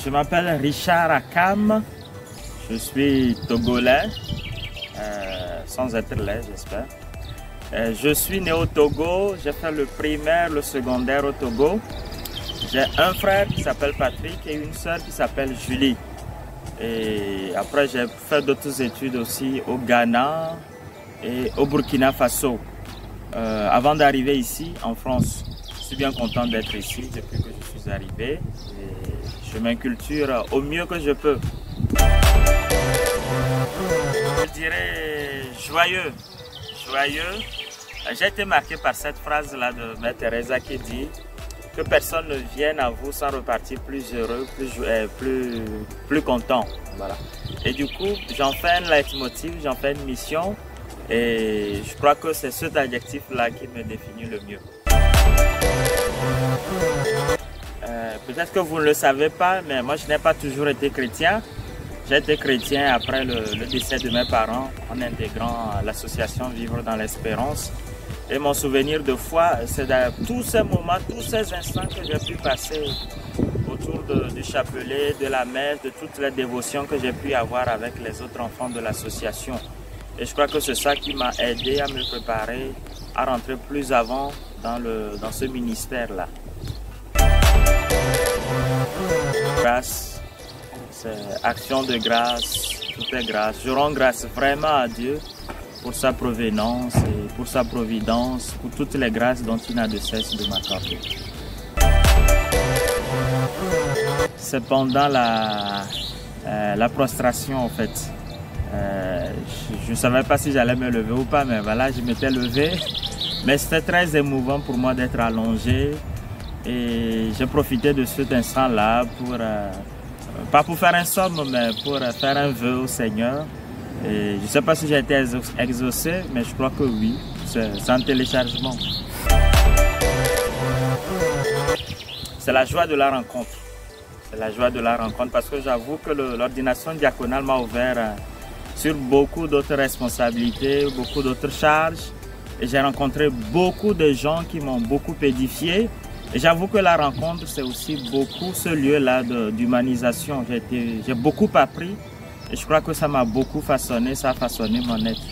Je m'appelle Richard Akam, je suis togolais, sans être laid j'espère. Je suis né au Togo, j'ai fait le primaire, le secondaire au Togo. J'ai un frère qui s'appelle Patrick et une sœur qui s'appelle Julie. Et après j'ai fait d'autres études aussi au Ghana et au Burkina Faso. Avant d'arriver ici en France, je suis bien content d'être ici depuis que je suis arrivé. Et je m'inculture au mieux que je peux. Je dirais joyeux. J'ai été marqué par cette phrase-là de Mère Teresa qui dit que personne ne vienne à vous sans repartir plus heureux, plus content. Voilà. Et du coup, j'en fais un leitmotiv, j'en fais une mission et je crois que c'est cet adjectif-là qui me définit le mieux. Peut-être que vous ne le savez pas, mais moi je n'ai pas toujours été chrétien. J'ai été chrétien après le décès de mes parents en intégrant l'association Vivre dans l'Espérance. Et mon souvenir de foi, c'est de tous ces moments, tous ces instants que j'ai pu passer autour du chapelet, de la messe, de toutes les dévotions que j'ai pu avoir avec les autres enfants de l'association. Et je crois que c'est ça qui m'a aidé à me préparer à rentrer plus avant dans ce ministère-là. Grâce, c'est action de grâce, tout est grâce. Je rends grâce vraiment à Dieu pour sa provenance et pour sa providence, pour toutes les grâces dont il n'a de cesse de m'accorder. C'est pendant la prostration en fait. Je ne savais pas si j'allais me lever ou pas, mais voilà, je m'étais levé. Mais c'était très émouvant pour moi d'être allongé. Et j'ai profité de cet instant-là pour, pas pour faire un somme, mais pour faire un vœu au Seigneur. Et je ne sais pas si j'ai été exaucé, mais je crois que oui, c'est un téléchargement. C'est la joie de la rencontre. C'est la joie de la rencontre parce que j'avoue que l'ordination diaconale m'a ouvert sur beaucoup d'autres responsabilités, beaucoup d'autres charges. Et j'ai rencontré beaucoup de gens qui m'ont beaucoup édifié. Et j'avoue que la rencontre, c'est aussi beaucoup ce lieu-là d'humanisation. J'ai beaucoup appris et je crois que ça m'a beaucoup façonné, ça a façonné mon être.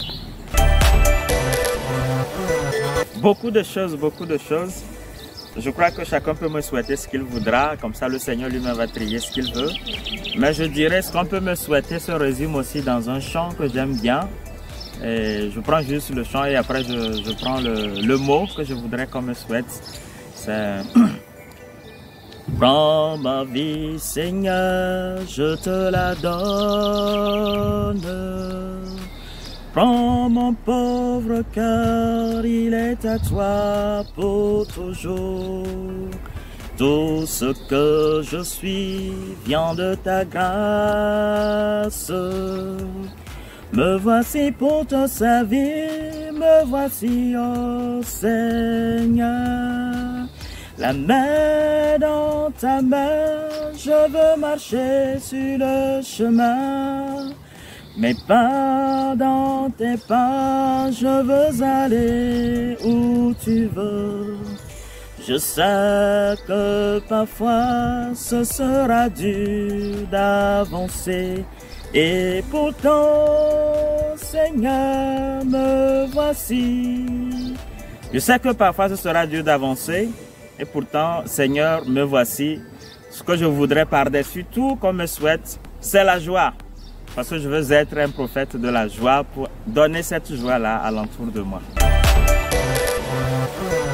Beaucoup de choses. Je crois que chacun peut me souhaiter ce qu'il voudra, comme ça le Seigneur lui-même va trier ce qu'il veut. Mais je dirais ce qu'on peut me souhaiter se résume aussi dans un chant que j'aime bien. Et je prends juste le chant et après je prends le mot que je voudrais qu'on me souhaite. Prends ma vie, Seigneur, je te la donne. Prends mon pauvre cœur, il est à toi pour toujours. Tout ce que je suis vient de ta grâce. Me voici pour te servir, me voici, ô Seigneur. La main dans ta main, je veux marcher sur le chemin. Mes pas dans tes pas, je veux aller où tu veux. Je sais que parfois ce sera dur d'avancer. Et pourtant, Seigneur, me voici. Je sais que parfois ce sera dur d'avancer. Et pourtant, Seigneur, me voici. Ce que je voudrais par-dessus tout qu'on me souhaite, c'est la joie. Parce que je veux être un prophète de la joie pour donner cette joie-là à l'entour de moi.